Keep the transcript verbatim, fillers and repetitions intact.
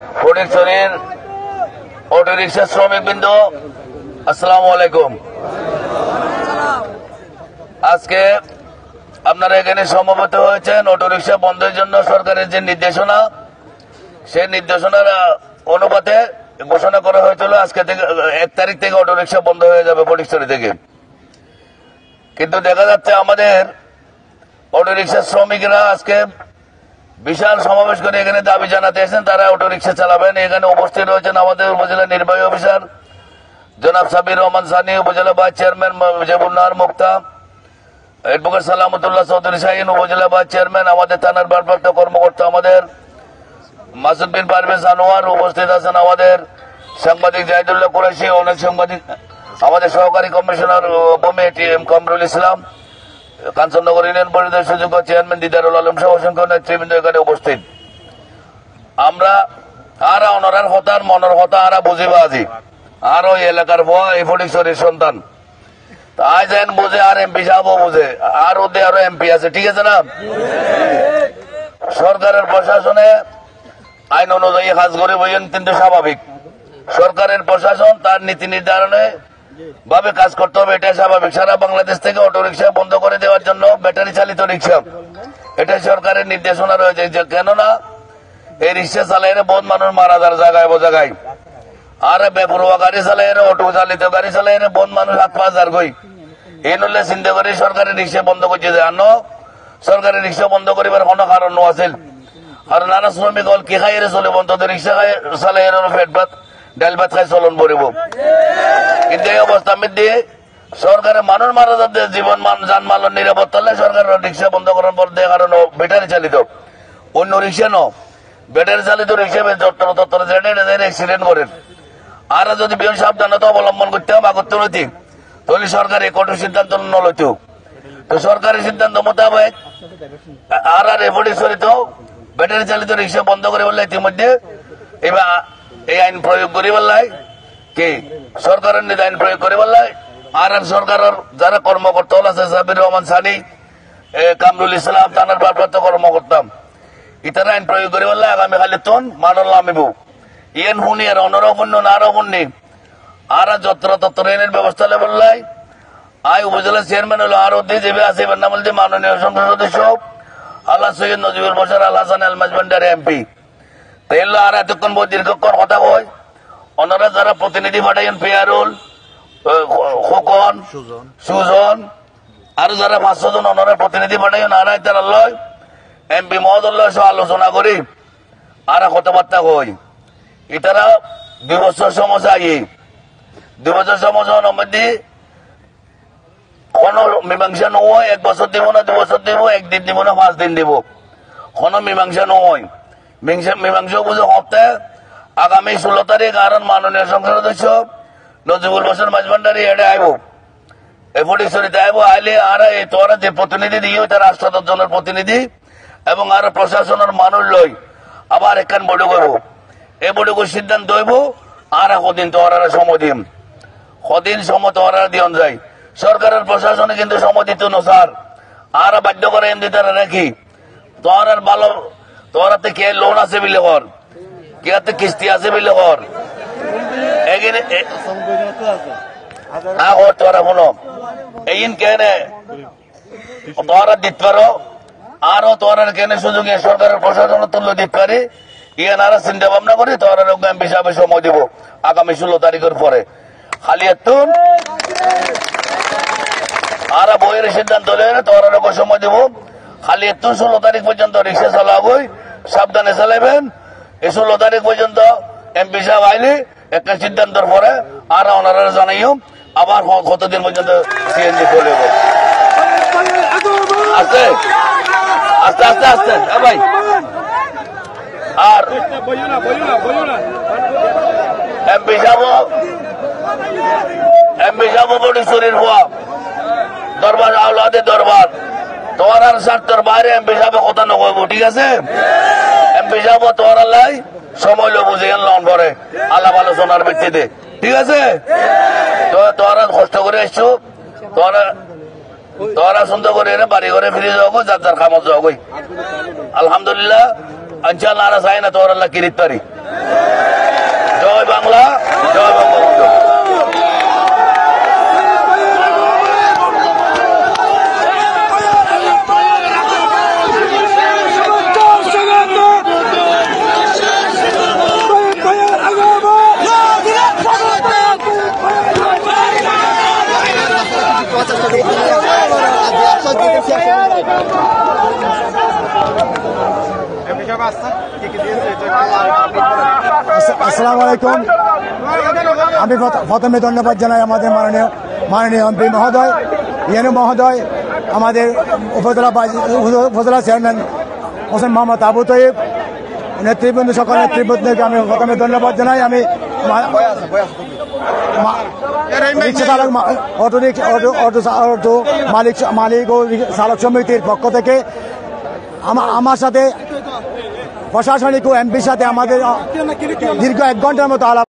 ফটিকছড়ির auto rickshaw শ্রমিক বৃন্দ, আসসালামু আলাইকুম। আজকে আপনারা এখানে সমবেত হয়েছেন অটো রিক্সা বন্ধের জন্য সরকারের যে নির্দেশনা, সেই নির্দেশনার অনুপাতে ঘোষণা করা হয়েছিল আজকে থেকে এক তারিখ থেকে অটো রিক্সা বন্ধ হয়ে যাবে ফটিকছড়ি থেকে। কিন্তু দেখা যাচ্ছে আমাদের অটো রিক্সা শ্রমিকরা আজকে বিশাল সমাবেশ করে এখানে দাবি জানাতে এসেছেন তারা অটো রিক্সা চালাবেন। এখানে উপস্থিত রয়েছেন আমাদের উপজেলা নির্বাহী অফিসার জনাব সাবির রহমান সানি, উপজেলা vice chairman Jebunnahar Mukta, advocate Salamatullah Chowdhury Shahin, উপজেলা ভাইস চেয়ারম্যান, আমাদের থানার ভারপ্রাপ্ত কর্মকর্তা আমাদের মাসুদ বিন পারভেজ আনোয়ার, উপস্থিত আছেন আমাদের সাংবাদিক জাহিদুল্লাহ কুরাইশি, অনেক সাংবাদিক, আমাদের সহকারী কমিশনার ভূমি T M Kamrul Islam, Kanchannagar union পরিষদের সুযোগ্য চেয়ারম্যান দিদারুল আলম সহ অসংখ্য নেতৃবৃন্দ এখানে উপস্থিত। আমরা আরা অনরার হতার মনের হতা আরা বুঝিবা আজি আর ওই এলাকার ভুয়া এই ফটিকছড়ির সন্তান তাই যেন বুঝে আর এমপি সাহেবও বুঝে আর ওদের আরো এমপি আছে, ঠিক আছে না? সরকারের প্রশাসনে আইন অনুযায়ী কাজ করে বইয়েন, কিন্তু স্বাভাবিক সরকারের প্রশাসন তার নীতি নির্ধারণে ভাবে কাজ করতে হবে, এটা স্বাভাবিক। সারা বাংলাদেশ থেকে অটো রিক্সা বন্ধ করে দেওয়ার জন্য ব্যাটারি চালিত রিক্সা, এটা সরকারের নির্দেশনা রয়েছে। কেননা এই রিক্সা চালাইলে বহুত মানুষ মারা যার জায়গায় বোঝাগায়, আর বেপরোয়া গাড়ি চালাইলে অটো চালিত গাড়ি চালাইলে বহুত মানুষ হাত পা যার গই। এই নলে চিন্তা করে সরকারের রিক্সা বন্ধ করছে যে আনো সরকারের রিক্সা বন্ধ করিবার কোনো কারণ আছিল। আর নানা শ্রমিক হল কি খাই চলে বন্ধ রিক্সা খাই চালাই পেট ভাত ডাল ভাত খাই চলন পড়ব। কিন্তু এই অবস্থা মধ্যে সরকারের মানুষ মারা যাতে জীবন মান যানমালের নিরাপত্তা সরকার রিক্সা বন্ধ করার পর দেয় কারণ ব্যাটারি চালিত অন্য রিক্সা ন ব্যাটারি চালিত রিক্সা অ্যাক্সিডেন্ট করেন। আর যদি বিয়ন সাবধানতা অবলম্বন করতে হবে আগত নৈতিক তাহলে সরকার এই কঠোর সিদ্ধান্ত নলইত। তো সরকারের সিদ্ধান্ত মোতাবেক আর আর ফটিকছড়িত ব্যাটারি চালিত রিক্সা বন্ধ করে বললে ইতিমধ্যে এবার এই আইন প্রয়োগ করি বললাই কি সরকারের নীতি আইন প্রয়োগ করে বললাই আর আর সরকারের যারা কর্মকর্তা আছে সাবির রহমান সানি, কামরুল ইসলাম, থানার ভারপ্রাপ্ত কর্মকর্তা ইতারা আইন প্রয়োগ করে বললাই আগামী খালি তন মানল নামিব ইয়েন শুনি আর অনর শুন্য না আরো শুনি আর যত্র তত্র এনের ব্যবস্থা লে বললাই আই উপজেলা চেয়ারম্যান হলো আর অধ্যক্ষ যে আছে নাম বলতে মাননীয় সংসদ সদস্য আল্লাহ সৈয়দ নজিবুল বশর আল হাসান আল মাজবান্ডার এমপি। তাইলে আর এতক্ষণ বহু দীর্ঘক্ষণ কথা কয় ওনারা যারা প্রতিনিধি পাঠাইন পেয়ারুল খোকন সুজন আর যারা পাঁচশো জন ওনারা প্রতিনিধি পাঠাইন আর তারা লয় এমপি মহোদয় সহ আলোচনা করি আর কথাবার্তা কই এটারা দুই বছর সমস্যা আগে দুই বছর সমস্যার মধ্যে কোন মীমাংসা নয়, এক বছর দিব না দু বছর দিব, একদিন দিব না পাঁচ দিন দিব, কোন মীমাংসা নয়। মীমাংসা বুঝে সপ্তাহে আগামী ষোলো তারিখ আর মাননীয় সংসদ সদস্য নজিবুল বশর মাজবান্ডারি এডে আইব এই ফটিকছড়িতে আইব আইলে আর তোরা যে প্রতিনিধি দিয়ে তার রাষ্ট্র জনের প্রতিনিধি এবং আর প্রশাসনের মানুষ লই আবার একখান বৈঠক হইব। এই বৈঠকের সিদ্ধান্ত হইব আর কদিন তোরা সময় দিম কদিন সময় তোরা দিয়ন যায়। সরকারের প্রশাসনে কিন্তু সময় দিত না স্যার আর বাধ্য করে এমনি তারা রাখি তোর আর ভালো তোর হাতে কে লোন আছে বিলে কর কে হাতে কিস্তি আছে বিলে কর এগিয়ে তোরা শুনো এইন কেনে তোরা দিতে পারো আরো তোর কেনে সুযোগ সরকারের প্রশাসনের তুল্য দিতে পারে ইয়ান আর চিন্তা ভাবনা করি তোর এমপি হিসাবে সময় দিব আগামী ষোলো তারিখের পরে খালি এতুন আর বইয়ের সিদ্ধান্ত তোর সময় দিব খালি এত ষোলো তারিখ পর্যন্ত রিক্সা চালাবই সাবধানে চালাবেন। এই ষোলো তারিখ পর্যন্ত এমপি সাহেব আইলে একটা সিদ্ধান্তের পরে আর ওনারা জানাইও আবার কতদিন পর্যন্ত সিএনজি চলে আস্তে আস্তে আস্তে আস্তে ভাই আর এমপি সাহেব এমপি সাহেব ফটিকছড়ির হওয়া দরবার আওলাদে দরবার তোমার আর স্বার্থের বাইরে এমপি সাহেব কথা নকইব, ঠিক আছে? এমপি সাহেব তোমার আল্লাহ সময় লো বুঝে লন করে আলাপ আলোচনার ভিত্তিতে, ঠিক আছে? তো তোরা কষ্ট করে এসছো তোরা তোরা সুন্দর করে বাড়ি ঘরে ফিরে যাবো যার যার খামত যাবো। আলহামদুলিল্লাহ ইনশাআল্লাহ আর চাই না তোর আল্লাহ কিরিতারি। জয় বাংলা, জয় বঙ্গবন্ধু। আসসালামু আলাইকুম। আমি প্রথমে ধন্যবাদ জানাই আমাদের মাননীয় মাননীয় এমপি মহোদয়, ইএনও মহোদয়, আমাদের উপজেলা উপজেলা চেয়ারম্যান হোসেন মোহাম্মদ আবু তৈব, নেতৃবৃন্দ সকল নেতৃবৃন্দকে আমি প্রথমে ধন্যবাদ জানাই। আমি রিক্সা চালক auto rickshaw auto auto auto মালিক মালিক ও চালক সমিতির পক্ষ থেকে আমার সাথে প্রশাসনিক ও এমপির সাথে আমাদের দীর্ঘ এক ঘন্টার মতো আলাপ